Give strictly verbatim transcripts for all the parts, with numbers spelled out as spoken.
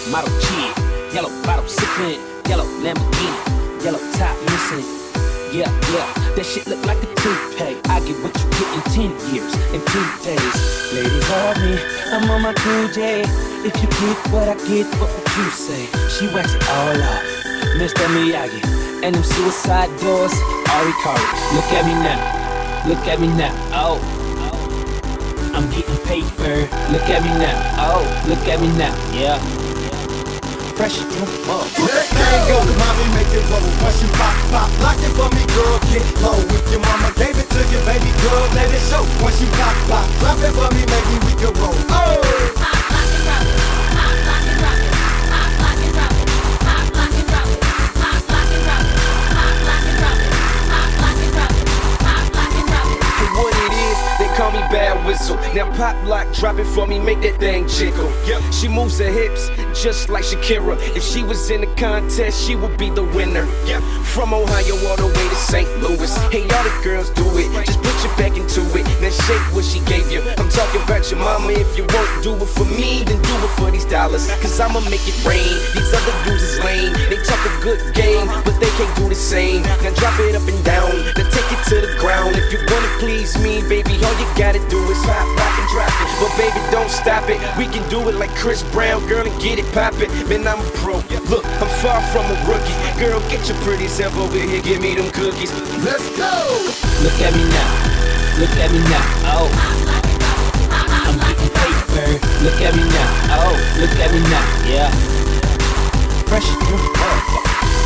model kid. Yellow bottle sipping, yellow Lamborghini, yellow top missing. Yeah, yeah, that shit look like a toupee. I get what you get in ten years, in two days. Ladies love me, I'm on my two J. If you get what I get, what would you say? She wax it all off, Mister Miyagi. And them suicide doors, Ari Kari. Look at me now, look at me now, oh. I'm getting paper, look at me now, oh. Look at me now, yeah. Fresh as the fuck. Let thing go, mommy, make it roll. Once you pop, pop, lock it for me, girl, get low. If your mama gave it to you, baby girl, let it show. Once you pop, pop, drop it for me, maybe we can roll. Oh! Pop, lock and drop it. Pop, lock and drop it. Pop, lock and drop it. Pop, lock and drop it. Pop, lock and drop it. Pop, lock and drop it. Pop, lock and drop it. Pop, lock and drop it. For what it is, they call me Bad Whistle. Now pop lock, drop it for me, make that thing jiggle. Yep. She moves her hips just like Shakira. If she was in the contest, she would be the winner. Yep. From Ohio all the way to Saint Louis. Hey, all the girls do it, just put your back into it. Now shake what she gave you. I'm talking about your mama. If you won't do it for me, then do it for these dollars. Cause I'ma make it rain. These other dudes is lame. They talk a good game, but they can't do the same. Now drop it up and down, now take it to the ground. If you wanna please me, baby, all you gotta do is pop, rock and drop it. But baby, don't stop it. We can do it like Chris Brown, girl, and get it poppin'. Man, I'm a pro. Look, I'm far from a rookie. Girl, get your pretty self over here, give me them cookies. Let's go! Look at me now, look at me now, oh. I'm getting paper, look at me now, oh. Look at me now, yeah. Fresh as the fuck.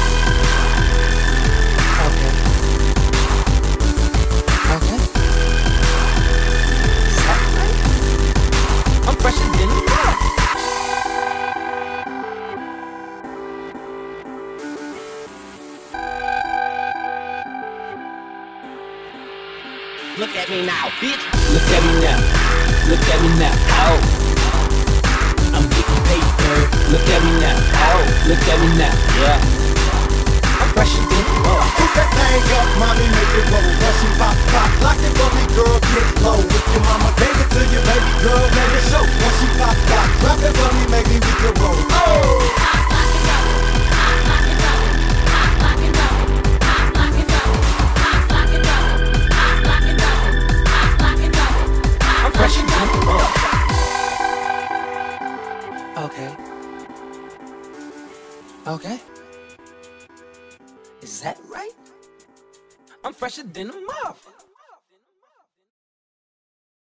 Okay. Okay. Is that right? I'm fresher than a mug. Look at me now, bitch. Look at me now. Look at me now. Oh. I'm getting paper. Look at me now. Oh. Look at me now. Yeah. I'm fresher than fuck. Put that thing up, mommy, make it roll. Once you pop, pop, lock it for me, girl, get low. If your mama gave it to you, baby girl, let it show. Once you pop, pop, drop it for me, maybe we can roll. Oh! Pop, lock and drop it. Pop, lock and drop it. Pop, lock and drop it. Pop, lock and drop it. Pop, lock and drop it. Pop, lock and drop it. Pop, lock and drop it. I'm fresher than fuck. Okay. Okay. Is that right? I'm fresher than a motherfucker.